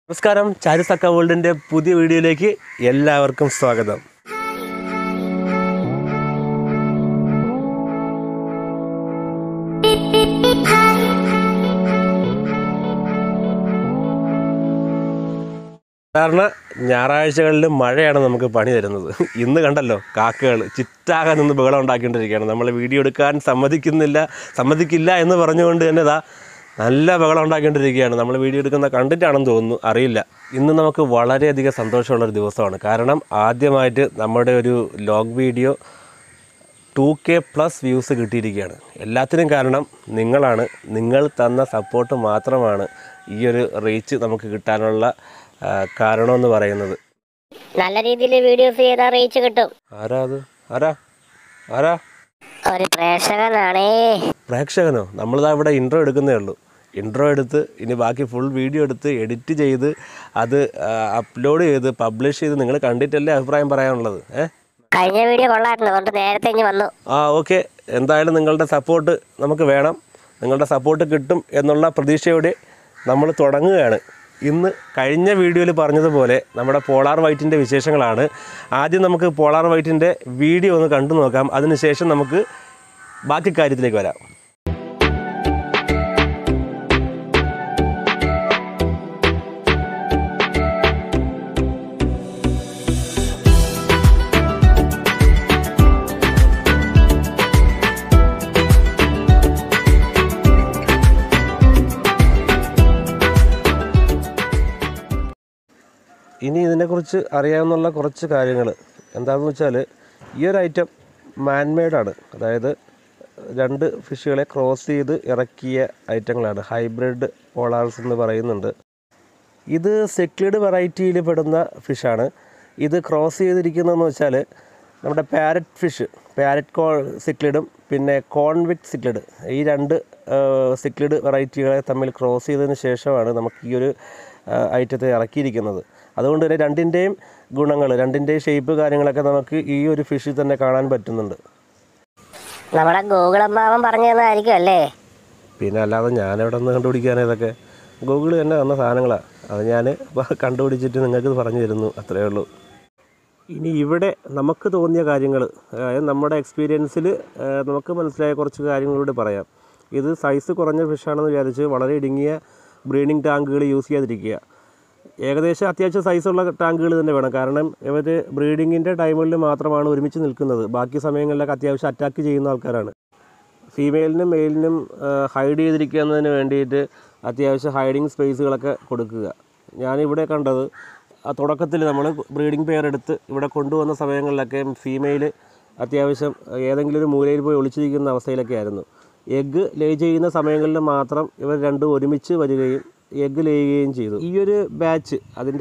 നമസ്കാരം, ചാരുസ് വേൾഡിൻ്റെ പുതിയ വീഡിയോയിലേക്ക് എല്ലാവർക്കും സ്വാഗതം. സാധാരണ ഞായറാഴ്ചകളിൽ മഴയാണ് നമുക്ക് പണി തരുന്നത്. ഇന്ന് കണ്ടല്ലോ, കാക്കകൾ ചിറ്റാകാൻ നിന്ന് ബഹളം ഉണ്ടാക്കിക്കൊണ്ടിരിക്കുകയാണ്. നമ്മൾ വീഡിയോ എടുക്കാൻ സമ്മതിക്കില്ല എന്ന് പറഞ്ഞുകൊണ്ട് തന്നെ നല്ല ബഹളം ഉണ്ടാക്കിക്കൊണ്ടിരിക്കുകയാണ്. നമ്മൾ വീഡിയോ എടുക്കുന്ന കണ്ടിട്ടാണെന്ന് തോന്നുന്നു, അറിയില്ല. ഇന്ന് നമുക്ക് വളരെയധികം സന്തോഷമുള്ളൊരു ദിവസമാണ്. കാരണം ആദ്യമായിട്ട് നമ്മുടെ ഒരു ലോഗ് വീഡിയോ 2K+ വ്യൂസ് കിട്ടിയിരിക്കുകയാണ്. എല്ലാത്തിനും കാരണം നിങ്ങളാണ്. നിങ്ങൾ തന്ന സപ്പോർട്ട് മാത്രമാണ് ഈ ഒരു റീച്ച് നമുക്ക് കിട്ടാനുള്ള കാരണമെന്ന് പറയുന്നത്. നല്ല രീതിയിൽ വീഡിയോസ് ചെയ്താൽ റീച്ച് കിട്ടും. ആരാ ഒരു പ്രേക്ഷകനാണേ. പ്രേക്ഷകനോ? നമ്മളിതാ ഇവിടെ ഇൻട്രോ എടുക്കുന്നേ ഉള്ളൂ. ഇൻട്രോ എടുത്ത് ഇനി ബാക്കി ഫുൾ വീഡിയോ എടുത്ത് എഡിറ്റ് ചെയ്ത് അത് അപ്ലോഡ് ചെയ്ത് പബ്ലിഷ് ചെയ്ത് നിങ്ങൾ കണ്ടിട്ടല്ലേ അഭിപ്രായം പറയാനുള്ളത്. കഴിഞ്ഞ വീഡിയോ കൊള്ളായിരുന്നു, അതുകൊണ്ട് നേരത്തെ ഇനി വന്നു. ഓക്കെ. എന്തായാലും നിങ്ങളുടെ സപ്പോർട്ട് നമുക്ക് വേണം. നിങ്ങളുടെ സപ്പോർട്ട് കിട്ടും എന്നുള്ള പ്രതീക്ഷയോടെ നമ്മൾ തുടങ്ങുകയാണ്. ഇന്ന് കഴിഞ്ഞ വീഡിയോയിൽ പറഞ്ഞതുപോലെ നമ്മുടെ പോളാർ വൈറ്റിൻ്റെ വിശേഷങ്ങളാണ്. ആദ്യം നമുക്ക് പോളാർ വൈറ്റിൻ്റെ വീഡിയോ ഒന്ന് കണ്ടു നോക്കാം. അതിനുശേഷം നമുക്ക് ബാക്കി കാര്യത്തിലേക്ക് വരാം. ഇനി ഇതിനെക്കുറിച്ച് അറിയാവുന്ന കുറച്ച് കാര്യങ്ങൾ എന്താണെന്ന് വെച്ചാൽ, ഈ ഒരു ഐറ്റം മാൻമെയ്ഡാണ്. അതായത് രണ്ട് ഫിഷുകളെ ക്രോസ് ചെയ്ത് ഇറക്കിയ ഐറ്റങ്ങളാണ്. ഹൈബ്രിഡ് പോളാർസ് എന്ന് പറയുന്നുണ്ട്. ഇത് സിക്ലിഡ് വെറൈറ്റിയിൽ പെടുന്ന ഫിഷാണ്. ഇത് ക്രോസ് ചെയ്തിരിക്കുന്നതെന്ന് വെച്ചാൽ നമ്മുടെ പാരറ്റ് സിക്ലിഡും പിന്നെ കോൺവിക്ട് സിക്ലിഡ്, ഈ രണ്ട് സിക്ലിഡ് വെറൈറ്റികളെ തമ്മിൽ ക്രോസ് ചെയ്തതിന് ശേഷമാണ് നമുക്ക് ഈ ഒരു ഐറ്റത്തെ ഇറക്കിയിരിക്കുന്നത്. അതുകൊണ്ട് തന്നെ രണ്ടിൻ്റെയും ഗുണങ്ങൾ, രണ്ടിൻ്റെയും ഷേപ്പ് കാര്യങ്ങളൊക്കെ നമുക്ക് ഈ ഒരു ഫിഷിൽ തന്നെ കാണാൻ പറ്റുന്നുണ്ട്. നമ്മുടെ ഗൂഗിൾ അമ്മാവൻ പറഞ്ഞു തന്നതായിരിക്കും അല്ലേ? പിന്നെ അല്ലാതെ ഞാനെവിടെ നിന്ന് കണ്ടുപിടിക്കാനോ? ഇതൊക്കെ ഗൂഗിൾ തന്നെ തന്ന സാധനങ്ങളാണ്. അത് ഞാൻ കണ്ടുപിടിച്ചിട്ട് നിങ്ങൾക്ക് പറഞ്ഞു തരുന്നു, അത്രയേ ഉള്ളൂ. ഇനി ഇവിടെ നമുക്ക് തോന്നിയ കാര്യങ്ങൾ, അതായത് നമ്മുടെ എക്സ്പീരിയൻസിൽ നമുക്ക് മനസ്സിലായ കുറച്ച് കാര്യങ്ങളൂടെ പറയാം. ഇത് സൈസ് കുറഞ്ഞ ഫിഷാണെന്ന് വിചാരിച്ച് വളരെ ഇടുങ്ങിയ ബ്രീഡിംഗ് ടാങ്കുകൾ യൂസ് ചെയ്യാതിരിക്കുക. ഏകദേശം അത്യാവശ്യം സൈസുള്ള ടാങ്കുകൾ തന്നെ വേണം. കാരണം ഇവർ ബ്രീഡിങ്ങിൻ്റെ ടൈമുകളിൽ മാത്രമാണ് ഒരുമിച്ച് നിൽക്കുന്നത്. ബാക്കി സമയങ്ങളിലൊക്കെ അത്യാവശ്യം അറ്റാക്ക് ചെയ്യുന്ന ആൾക്കാരാണ്. ഫീമെയിലിനും മെയിലിനും ഹൈഡ് ചെയ്തിരിക്കുന്നതിന് വേണ്ടിയിട്ട് അത്യാവശ്യം ഹൈഡിങ് സ്പേസുകളൊക്കെ കൊടുക്കുക. ഞാനിവിടെ കണ്ടത്, തുടക്കത്തിൽ നമ്മൾ ബ്രീഡിംഗ് പെയർ എടുത്ത് ഇവിടെ കൊണ്ടുവന്ന സമയങ്ങളിലൊക്കെ ഫീമെയിൽ അത്യാവശ്യം ഏതെങ്കിലും ഒരു മൂലയിൽ പോയി ഒളിച്ചിരിക്കുന്ന അവസ്ഥയിലൊക്കെ ആയിരുന്നു. എഗ്ഗ് ലേ ചെയ്യുന്ന സമയങ്ങളിൽ മാത്രം ഇവർ രണ്ടും ഒരുമിച്ച് വരികയും എഗ്ഗ് ലേയുകയും ചെയ്തു. ഈ ഒരു ബാച്ച് അതിൻ്റെ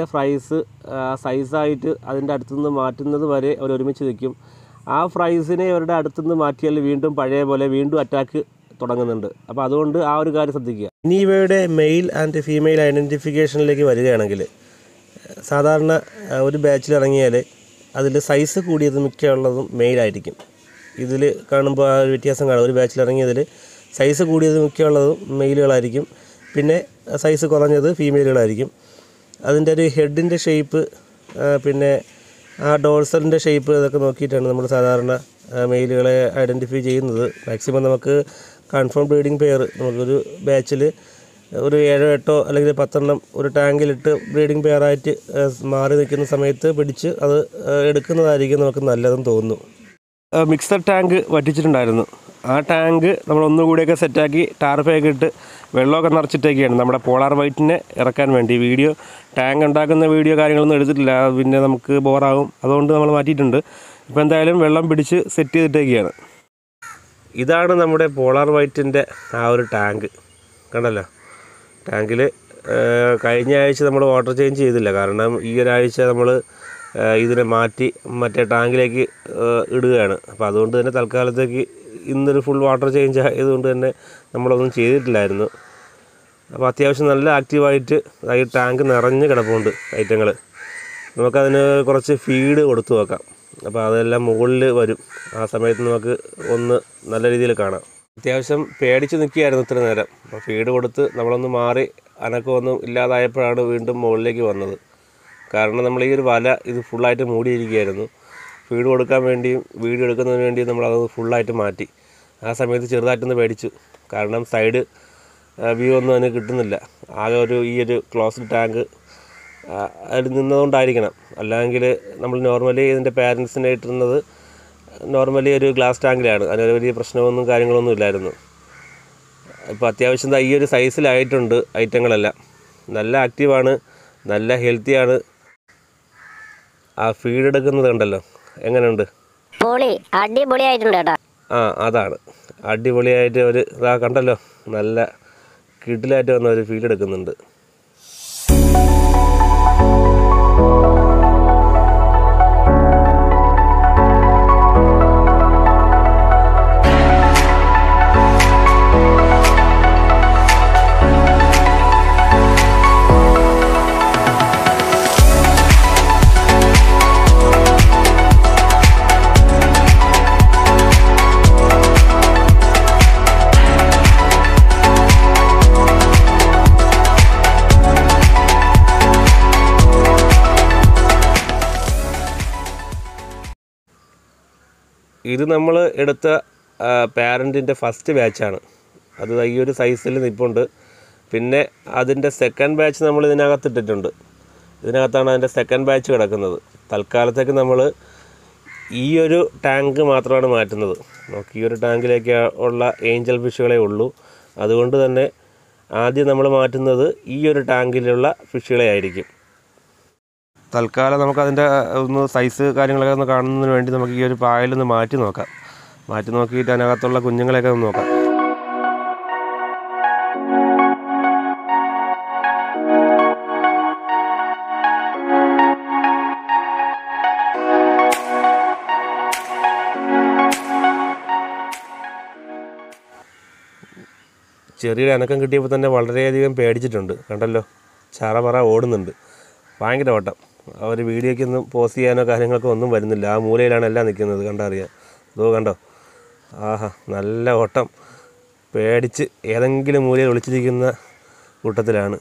സൈസായിട്ട് അതിൻ്റെ അടുത്തുനിന്ന് മാറ്റുന്നത് വരെ അവർ ഒരുമിച്ച് നിൽക്കും. ആ ഫ്രൈസിനെ അവരുടെ അടുത്തുനിന്ന് മാറ്റിയാൽ വീണ്ടും പഴയ പോലെ വീണ്ടും അറ്റാക്ക് തുടങ്ങുന്നുണ്ട്. അപ്പോൾ അതുകൊണ്ട് ആ ഒരു കാര്യം ശ്രദ്ധിക്കുക. ഇനി ഇവയുടെ മെയിൽ ആൻഡ് ഫീമെയിൽ ഐഡൻറ്റിഫിക്കേഷനിലേക്ക് വരികയാണെങ്കിൽ, സാധാരണ ഒരു ബാച്ചിൽ ഇറങ്ങിയാൽ അതിൽ സൈസ് കൂടിയത് മിക്കുള്ളതും മെയിലായിരിക്കും. ഇതിൽ കാണുമ്പോൾ ആ ഒരു വ്യത്യാസം കാണും. ഒരു ബാച്ചിൽ ഇറങ്ങിയതിൽ സൈസ് കൂടിയത് മിക്കുള്ളതും മെയിലുകളായിരിക്കും, പിന്നെ സൈസ് കുറഞ്ഞത് ഫീമെയിലുകളായിരിക്കും. അതിൻ്റെ ഒരു ഹെഡിൻ്റെ ഷേപ്പ്, പിന്നെ ആ ഡോൾസലിൻ്റെ ഷേപ്പ്, ഇതൊക്കെ നോക്കിയിട്ടാണ് നമ്മൾ സാധാരണ മെയിലുകളെ ഐഡൻറ്റിഫൈ ചെയ്യുന്നത്. മാക്സിമം നമുക്ക് കൺഫേം ബ്രീഡിംഗ് പെയർ നമുക്കൊരു ബാച്ചിൽ ഒരു 7-8 അല്ലെങ്കിൽ 10 ഒരു ടാങ്കിലിട്ട് ബ്രീഡിംഗ് പെയറായിട്ട് മാറി നിൽക്കുന്ന സമയത്ത് പിടിച്ച് അത് എടുക്കുന്നതായിരിക്കും നമുക്ക് നല്ലതെന്ന് തോന്നുന്നു. മിക്സഡ് ടാങ്ക് വറ്റിച്ചിട്ടുണ്ടായിരുന്നു. ആ ടാങ്ക് നമ്മൾ ഒന്നുകൂടിയൊക്കെ സെറ്റാക്കി ടാർപ്പയൊക്കെ ഇട്ട് വെള്ളമൊക്കെ നിറച്ചിട്ടൊക്കെയാണ് നമ്മുടെ പോളാർ വൈറ്റിനെ ഇറക്കാൻ വേണ്ടി. ടാങ്ക് ഉണ്ടാക്കുന്ന വീഡിയോ കാര്യങ്ങളൊന്നും എടുത്തിട്ടില്ല, പിന്നെ നമുക്ക് ബോറാകും. അതുകൊണ്ട് നമ്മൾ മാറ്റിയിട്ടുണ്ട്. ഇപ്പോൾ എന്തായാലും വെള്ളം പിടിച്ച് സെറ്റ് ചെയ്തിട്ടൊക്കെയാണ്. ഇതാണ് നമ്മുടെ പോളാർ വൈറ്റിൻ്റെ ആ ഒരു ടാങ്ക്. കണ്ടല്ലോ, ടാങ്കിൽ കഴിഞ്ഞ ആഴ്ച നമ്മൾ വാട്ടർ ചേഞ്ച് ചെയ്തില്ല. കാരണം ഈ ഒരാഴ്ച നമ്മൾ ഇതിനെ മാറ്റി മറ്റേ ടാങ്കിലേക്ക് ഇടുകയാണ്. അപ്പോൾ അതുകൊണ്ട് തന്നെ തൽക്കാലത്തേക്ക് ഇന്നൊരു ഫുൾ വാട്ടർ ചേഞ്ച് ആയതുകൊണ്ട് തന്നെ നമ്മളൊന്നും ചെയ്തിട്ടില്ലായിരുന്നു. അപ്പോൾ അത്യാവശ്യം നല്ല ആക്റ്റീവായിട്ട് ഈ ടാങ്ക് നിറഞ്ഞ് കിടപ്പുണ്ട് ഐറ്റങ്ങൾ. നമുക്കതിന് കുറച്ച് ഫീഡ് കൊടുത്തു നോക്കാം. അപ്പോൾ അതെല്ലാം മുകളിൽ വരും. ആ സമയത്ത് നമുക്ക് ഒന്ന് നല്ല രീതിയിൽ കാണാം. അത്യാവശ്യം പേടിച്ച് നിൽക്കുകയായിരുന്നു ഇത്ര നേരം. അപ്പോൾ ഫീഡ് കൊടുത്ത് നമ്മളൊന്ന് മാറി അനക്കമൊന്നും ഇല്ലാതായപ്പോഴാണ് വീണ്ടും മുകളിലേക്ക് വന്നത്. കാരണം നമ്മൾ ഈ ഒരു വല ഇത് ഫുള്ളായിട്ട് മൂടിയിരിക്കുകയായിരുന്നു. ഫീഡ് കൊടുക്കാൻ വേണ്ടിയും വീഡിയോ എടുക്കുന്നതിന് വേണ്ടിയും നമ്മളത് ഫുള്ളായിട്ട് മാറ്റി. ആ സമയത്ത് ചെറുതായിട്ടൊന്ന് പേടിച്ചു. കാരണം സൈഡ് വ്യൂ ഒന്നും അതിന് കിട്ടുന്നില്ല. ആകെ ഈ ഒരു ക്ലോസ്ഡ് ടാങ്ക് അതിൽ നിന്നതുകൊണ്ടായിരിക്കണം. അല്ലെങ്കിൽ നമ്മൾ നോർമലി ഇതിൻ്റെ പാരൻസിനെ ഇട്ടിരുന്നത് നോർമലി ഒരു ഗ്ലാസ് ടാങ്കിലാണ്. അതിന് വലിയ പ്രശ്നമൊന്നും കാര്യങ്ങളൊന്നും ഇല്ലായിരുന്നു. ഇപ്പോൾ അത്യാവശ്യം ഈ ഒരു സൈസിലായിട്ടുണ്ട് ഐറ്റങ്ങളെല്ലാം. നല്ല ആക്റ്റീവാണ്, നല്ല ഹെൽത്തിയാണ്. ആ ഫീഡ് എടുക്കുന്നത് കണ്ടല്ലോ എങ്ങനെയുണ്ട്? അടിപൊളിയായിട്ടുണ്ട് കേട്ടോ. അതാണ് അടിപൊളിയായിട്ട് ഒരു കണ്ടല്ലോ, നല്ല കിടിലായിട്ട് വന്ന ഒരു ഫീഡ് എടുക്കുന്നുണ്ട്. ഇത് നമ്മൾ എടുത്ത പാരൻറ്റിൻ്റെ ഫസ്റ്റ് ബാച്ചാണ്. അത് ഈ ഒരു സൈസിൽ നിൽപ്പുണ്ട്. പിന്നെ അതിൻ്റെ സെക്കൻഡ് ബാച്ച് നമ്മൾ ഇതിനകത്തിട്ടിട്ടുണ്ട്. ഇതിനകത്താണ് അതിൻ്റെ സെക്കൻഡ് ബാച്ച് കിടക്കുന്നത്. തൽക്കാലത്തേക്ക് നമ്മൾ ഈ ഒരു ടാങ്ക് മാത്രമാണ് മാറ്റുന്നത്. നമുക്ക് ഈ ഒരു ടാങ്കിലേക്ക് ഉള്ള ഏഞ്ചൽ ഫിഷുകളേ ഉള്ളൂ. അതുകൊണ്ട് തന്നെ ആദ്യം നമ്മൾ മാറ്റുന്നത് ഈ ഒരു ടാങ്കിലുള്ള ഫിഷുകളെ ആയിരിക്കും. തൽക്കാലം നമുക്കതിൻ്റെ ഒന്ന് സൈസ് കാര്യങ്ങളൊക്കെ ഒന്ന് കാണുന്നതിന് വേണ്ടി നമുക്ക് ഈ ഒരു പായലൊന്ന് മാറ്റി നോക്കാം. മാറ്റി നോക്കിയിട്ട് അതിനകത്തുള്ള കുഞ്ഞുങ്ങളെയൊക്കെ ഒന്ന് നോക്കാം. ചെറിയൊരു അനക്കം കിട്ടിയപ്പോൾ തന്നെ വളരെയധികം പേടിച്ചിട്ടുണ്ട്. കണ്ടല്ലോ, ചറപറ ഓടുന്നുണ്ട്, ഭയങ്കര ഓട്ടം. അവർ വീഡിയോയ്ക്കൊന്നും പോസ്റ്റ് ചെയ്യാനോ കാര്യങ്ങളൊക്കെ ഒന്നും വരുന്നില്ല. ആ മൂലയിലാണ് എല്ലാം നിൽക്കുന്നത്, കണ്ടറിയാം. കണ്ടോ, ആഹാ, നല്ല ഓട്ടം. പേടിച്ച് ഏതെങ്കിലും മൂലയിൽ ഒളിച്ചിരിക്കുന്ന കൂട്ടത്തിലാണ്.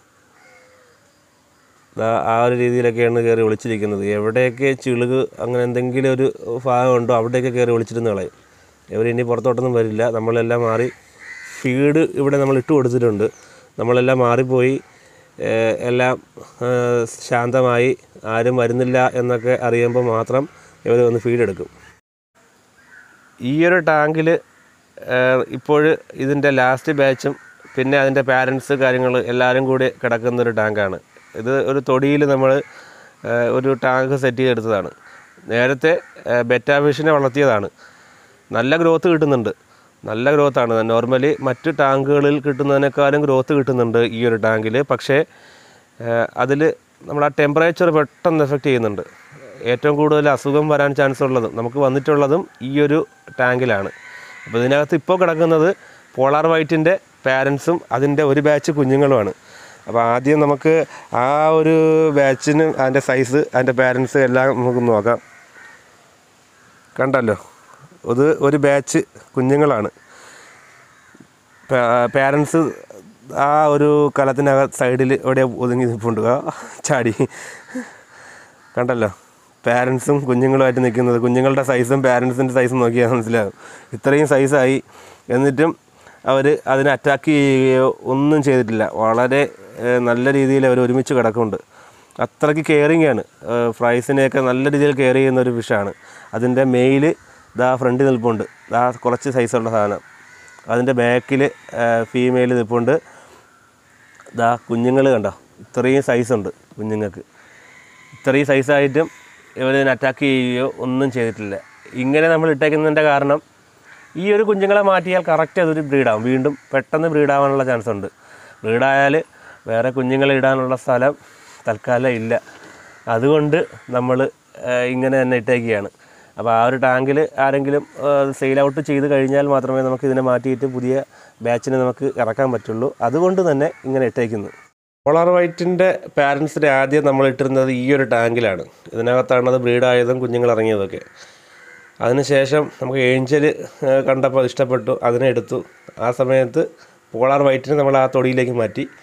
ആ ഒരു രീതിയിലൊക്കെയാണ് കയറി ഒളിച്ചിരിക്കുന്നത്. എവിടെയൊക്കെ ചിളുക് അങ്ങനെ എന്തെങ്കിലും ഒരു ഭാഗമുണ്ടോ അവിടെയൊക്കെ കയറി ഒളിച്ചിരുന്ന് കളയും. ഇവരിനി പുറത്തോട്ടൊന്നും വരില്ല. നമ്മളെല്ലാം മാറി ഫീഡ് ഇവിടെ നമ്മൾ ഇട്ട് കൊടുത്തിട്ടുണ്ട്. നമ്മളെല്ലാം മാറിപ്പോയി എല്ലാം ശാന്തമായി ആരും വരുന്നില്ല എന്നൊക്കെ അറിയുമ്പോൾ മാത്രം ഇവർ വന്ന് ഫീഡ് എടുക്കും. ഈ ഒരു ടാങ്കിൽ ഇപ്പോൾ ഇതിൻ്റെ ലാസ്റ്റ് ബാച്ചും പിന്നെ അതിൻ്റെ പാരൻസ് കാര്യങ്ങൾ എല്ലാവരും കൂടി കിടക്കുന്നൊരു ടാങ്കാണ്. ഇത് ഒരു തൊടിയിൽ നമ്മൾ ഒരു ടാങ്ക് സെറ്റ് ചെയ്തെടുത്തതാണ്. നേരത്തെ ബെറ്റാ ഫിഷിനെ വളർത്തിയതാണ്. നല്ല ഗ്രോത്ത് കിട്ടുന്നുണ്ട്, നല്ല ഗ്രോത്താണ്. നോർമലി മറ്റ് ടാങ്കുകളിൽ കിട്ടുന്നതിനേക്കാളും ഗ്രോത്ത് കിട്ടുന്നുണ്ട് ഈ ഒരു ടാങ്കിൽ. പക്ഷേ അതിൽ നമ്മൾ ആ ടെമ്പറേച്ചർ പെട്ടെന്ന് എഫക്റ്റ് ചെയ്യുന്നുണ്ട്. ഏറ്റവും കൂടുതൽ അസുഖം വരാൻ ചാൻസ് ഉള്ളതും നമുക്ക് വന്നിട്ടുള്ളതും ഈ ഒരു ടാങ്കിലാണ്. അപ്പോൾ ഇതിനകത്ത് ഇപ്പോൾ കിടക്കുന്നത് പോളാർ വൈറ്റിൻ്റെ പാരൻസും അതിൻ്റെ ഒരു ബാച്ച് കുഞ്ഞുങ്ങളുമാണ്. അപ്പോൾ ആദ്യം നമുക്ക് ആ ഒരു ബാച്ചിന് അതിൻ്റെ സൈസ് അതിൻ്റെ പാരൻസ് എല്ലാം നമുക്ക് നോക്കാം. കണ്ടല്ലോ, ഒരു ബാച്ച് കുഞ്ഞുങ്ങളാണ്. പാരൻസ് ആ ഒരു കലത്തിനകത്ത് സൈഡിൽ എവിടെ ഒതുങ്ങി നിൽപ്പുണ്ട്, ചാടി. കണ്ടല്ലോ, പാരൻസും കുഞ്ഞുങ്ങളുമായിട്ട് നിൽക്കുന്നത്. കുഞ്ഞുങ്ങളുടെ സൈസും പാരൻസിൻ്റെ സൈസും നോക്കിയാൽ മനസ്സിലാകും. ഇത്രയും സൈസായി എന്നിട്ടും അവർ അതിനെ അറ്റാക്ക് ചെയ്യുകയോ ഒന്നും ചെയ്തിട്ടില്ല. വളരെ നല്ല രീതിയിൽ അവർ ഒരുമിച്ച് കിടക്കുന്നുണ്ട്. അത്രയ്ക്ക് കെയറിങ് ആണ്. ഫ്രൈസിനെയൊക്കെ നല്ല രീതിയിൽ കെയർ ചെയ്യുന്ന ഒരു ഫിഷാണ്. അതിൻ്റെ മെയില് ഫ്രണ്ടിൽ നിൽപ്പുണ്ട്, കുറച്ച് സൈസുള്ള സാധനം. അതിൻ്റെ ബാക്കിൽ ഫീമെയിൽ നിൽപ്പുണ്ട്. കുഞ്ഞുങ്ങൾ കണ്ടോ, ഇത്രയും സൈസുണ്ട് കുഞ്ഞുങ്ങൾക്ക്. ഇത്രയും സൈസായിട്ടും ഇവരിതിനെ അറ്റാക്ക് ചെയ്യുകയോ ഒന്നും ചെയ്തിട്ടില്ല. ഇങ്ങനെ നമ്മൾ ഇട്ടേക്കുന്നതിൻ്റെ കാരണം ഈ ഒരു കുഞ്ഞുങ്ങളെ മാറ്റിയാൽ കറക്റ്റ് അതൊരു ബ്രീഡാവും. വീണ്ടും പെട്ടെന്ന് ബ്രീഡാവാനുള്ള ചാൻസ് ഉണ്ട്. ബ്രീഡായാൽ വേറെ കുഞ്ഞുങ്ങളെ ഇടാനുള്ള സ്ഥലം തൽക്കാലം ഇല്ല. അതുകൊണ്ട് നമ്മൾ ഇങ്ങനെ തന്നെ ഇട്ടേക്കുകയാണ്. അപ്പോൾ ആ ഒരു ടാങ്കിൽ ആരെങ്കിലും സെയിൽ ഔട്ട് ചെയ്ത് കഴിഞ്ഞാൽ മാത്രമേ നമുക്ക് ഇതിനെ മാറ്റിയിട്ട് പുതിയ ബാച്ചിനെ നമുക്ക് ഇറക്കാൻ പറ്റുള്ളൂ. അതുകൊണ്ട് തന്നെ ഇങ്ങനെ ഇട്ടേക്കുന്നു. പോളാർ വൈറ്റിൻ്റെ പാരൻസിനെ ആദ്യം നമ്മൾ ഇട്ടിരുന്നത് ഈ ഒരു ടാങ്കിലാണ്. ഇതിനകത്താണ് അത് ബ്രീഡായതും കുഞ്ഞുങ്ങൾ ഇറങ്ങിയതൊക്കെ. അതിനുശേഷം നമുക്ക് ഏഞ്ചൽ കണ്ടപ്പോൾ ഇഷ്ടപ്പെട്ടു, അതിനെ എടുത്തു. ആ സമയത്ത് പോളാർ വൈറ്റിനെ നമ്മൾ ആ തൊടിയിലേക്ക് മാറ്റി.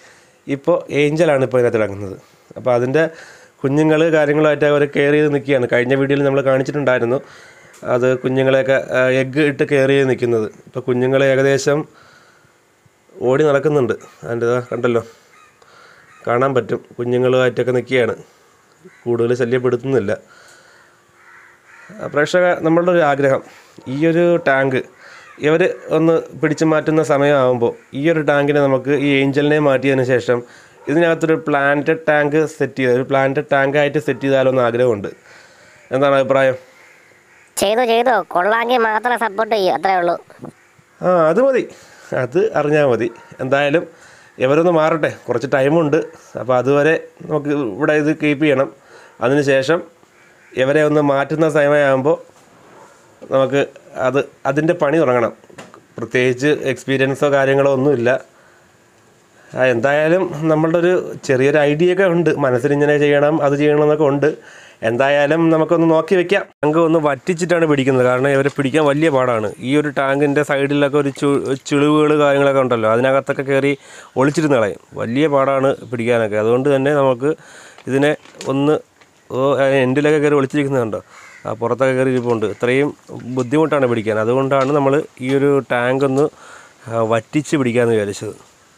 ഇപ്പോൾ ഏഞ്ചലാണ് ഇപ്പോൾ ഇതിനകത്ത് ഇറങ്ങുന്നത്. അപ്പോൾ അതിൻ്റെ കുഞ്ഞുങ്ങൾ കാര്യങ്ങളായിട്ട് അവർ കെയർ ചെയ്ത് നിൽക്കുകയാണ്. കഴിഞ്ഞ വീഡിയോയിൽ നമ്മൾ കാണിച്ചിട്ടുണ്ടായിരുന്നു അത് കുഞ്ഞുങ്ങളെയൊക്കെ എഗ്ഗ് ഇട്ട് കെയർ ചെയ്ത് നിൽക്കുന്നത്. ഇപ്പോൾ കുഞ്ഞുങ്ങൾ ഏകദേശം ഓടി നടക്കുന്നുണ്ട്. അതിൻ്റെ കണ്ടല്ലോ, കാണാൻ പറ്റും. കുഞ്ഞുങ്ങളുമായിട്ടൊക്കെ നിൽക്കുകയാണ്, കൂടുതൽ ശല്യപ്പെടുത്തുന്നില്ല. പ്രേക്ഷക നമ്മളുടെ ഒരു ആഗ്രഹം, ഈ ഒരു ടാങ്ക് ഇവർ ഒന്ന് പിടിച്ചു മാറ്റുന്ന സമയമാകുമ്പോൾ ഈ ഒരു ടാങ്കിനെ നമുക്ക് ഈ ഏഞ്ചലിനെ മാറ്റിയതിന് ശേഷം ഇതിനകത്തൊരു പ്ലാന്റഡ് ടാങ്ക് സെറ്റ് ചെയ്ത് ഒരു പ്ലാന്റഡ് ടാങ്കായിട്ട് സെറ്റ് ചെയ്താലോ എന്ന് ആഗ്രഹമുണ്ട്. എന്താണ് അഭിപ്രായം? ചെയ്തു കൊള്ളാമെങ്കിൽ മാത്രം സപ്പോർട്ട് ചെയ്യും, അത്രേ ഉള്ളൂ. അത് മതി, അത് അറിഞ്ഞാൽ മതി. എന്തായാലും ഇവരൊന്ന് മാറട്ടെ, കുറച്ച് ടൈമുണ്ട്. അപ്പോൾ അതുവരെ നമുക്ക് ഇവിടെ ഇത് കീപ്പ് ചെയ്യണം. അതിനുശേഷം ഇവരെ ഒന്ന് മാറ്റുന്ന സമയമാകുമ്പോൾ നമുക്ക് അതിൻ്റെ പണി തുടങ്ങണം. പ്രത്യേകിച്ച് എക്സ്പീരിയൻസോ കാര്യങ്ങളോ ഒന്നുമില്ല. എന്തായാലും നമ്മളുടെ ഒരു ചെറിയൊരു ഐഡിയ ഒക്കെ ഉണ്ട്, മനസ്സിലിങ്ങനെ ചെയ്യണം അത് ചെയ്യണം എന്നൊക്കെ ഉണ്ട്. എന്തായാലും നമുക്കൊന്ന് നോക്കി വെക്കാം. ടാങ്ക് ഒന്ന് വറ്റിച്ചിട്ടാണ് പിടിക്കുന്നത്, കാരണം ഇവരെ പിടിക്കാൻ വലിയ പാടാണ്. ഈ ഒരു ടാങ്കിൻ്റെ സൈഡിലൊക്കെ ഒരു ചുളിവുകൾ കാര്യങ്ങളൊക്കെ ഉണ്ടല്ലോ, അതിനകത്തൊക്കെ കയറി ഒളിച്ചിരുന്ന് കളയും. വലിയ പാടാണ് പിടിക്കാനൊക്കെ. അതുകൊണ്ട് തന്നെ നമുക്ക് ഇതിനെ ഒന്ന് എൻഡിലൊക്കെ കയറി ഒളിച്ചിരിക്കുന്നുണ്ടോ, പുറത്തൊക്കെ കയറി ഇരിപ്പുണ്ട്. ഇത്രയും ബുദ്ധിമുട്ടാണ് പിടിക്കാൻ. അതുകൊണ്ടാണ് നമ്മൾ ഈ ഒരു ടാങ്ക് ഒന്ന് വറ്റിച്ച് പിടിക്കാമെന്ന് വിചാരിച്ചത്.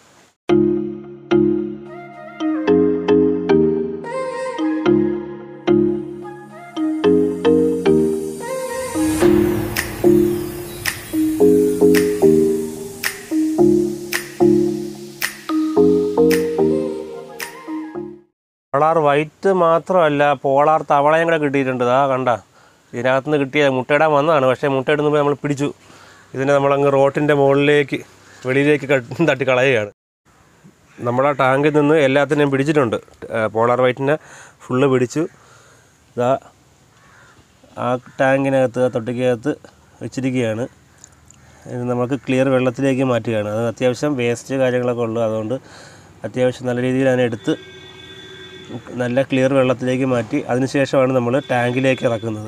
പോളാർ വൈറ്റ് മാത്രമല്ല, പോളാർ തവളയും കൂടെ കിട്ടിയിട്ടുണ്ട്. കണ്ട, ഇതിനകത്ത് നിന്ന് കിട്ടിയ മുട്ടയിടാൻ വന്നതാണ്. പക്ഷേ മുട്ടയിടുമ്പോൾ നമ്മൾ പിടിച്ചു. ഇതിനെ നമ്മളങ്ങ് റോട്ടിൻ്റെ മുകളിലേക്ക് വെളിയിലേക്ക് തട്ടി കളയുകയാണ്. നമ്മളാ ടാങ്കിൽ നിന്ന് എല്ലാത്തിനെയും പിടിച്ചിട്ടുണ്ട്. പോളാർ വൈറ്റിനെ ഫുള്ള് പിടിച്ചു. ഇതാ ആ ടാങ്കിനകത്ത് തൊട്ടിക്കകത്ത് വെച്ചിരിക്കുകയാണ്. ഇത് നമുക്ക് ക്ലിയർ വെള്ളത്തിലേക്ക് മാറ്റുകയാണ്. അത് അത്യാവശ്യം വേസ്റ്റ് കാര്യങ്ങളൊക്കെ ഉള്ളു. അതുകൊണ്ട് അത്യാവശ്യം നല്ല രീതിയിൽ അതിനെടുത്ത് നല്ല ക്ലിയർ വെള്ളത്തിലേക്ക് മാറ്റി അതിനുശേഷമാണ് നമ്മൾ ടാങ്കിലേക്ക് ഇറക്കുന്നത്.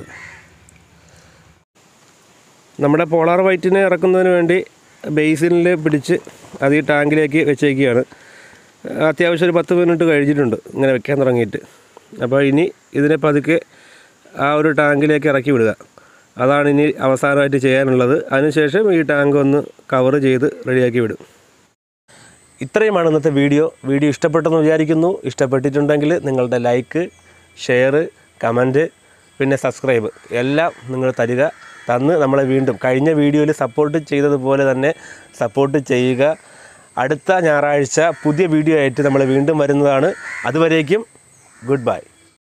നമ്മുടെ പോളാർ വൈറ്റിനെ ഇറക്കുന്നതിന് വേണ്ടി ബേസിനിൽ പിടിച്ച് അത് ഈ ടാങ്കിലേക്ക് വെച്ചേക്കുകയാണ്. അത്യാവശ്യം ഒരു 10 മിനിറ്റ് കഴിഞ്ഞിട്ടുണ്ട് ഇങ്ങനെ വെക്കാൻ തുടങ്ങിയിട്ട്. അപ്പോൾ ഇനി ഇതിനെ പതുക്കെ ആ ഒരു ടാങ്കിലേക്ക് ഇറക്കി വിടുക. അതാണ് ഇനി അവസാനമായിട്ട് ചെയ്യാനുള്ളത്. അതിനുശേഷം ഈ ടാങ്ക് ഒന്ന് കവർ ചെയ്ത് റെഡിയാക്കി വിടും. ഇത്രയുമാണ് ഇന്നത്തെ വീഡിയോ ഇഷ്ടപ്പെട്ടെന്ന് വിചാരിക്കുന്നു. ഇഷ്ടപ്പെട്ടിട്ടുണ്ടെങ്കിൽ നിങ്ങളുടെ ലൈക്ക്, ഷെയർ, കമൻറ്റ്, പിന്നെ സബ്സ്ക്രൈബ് എല്ലാം നിങ്ങൾ തന്ന് നമ്മളെ വീണ്ടും കഴിഞ്ഞ വീഡിയോയിൽ സപ്പോർട്ട് ചെയ്തതുപോലെ തന്നെ സപ്പോർട്ട് ചെയ്യുക. അടുത്ത ഞായറാഴ്ച പുതിയ വീഡിയോ ആയിട്ട് നമ്മൾ വീണ്ടും വരുന്നതാണ്. അതുവരേക്കും ഗുഡ് ബൈ.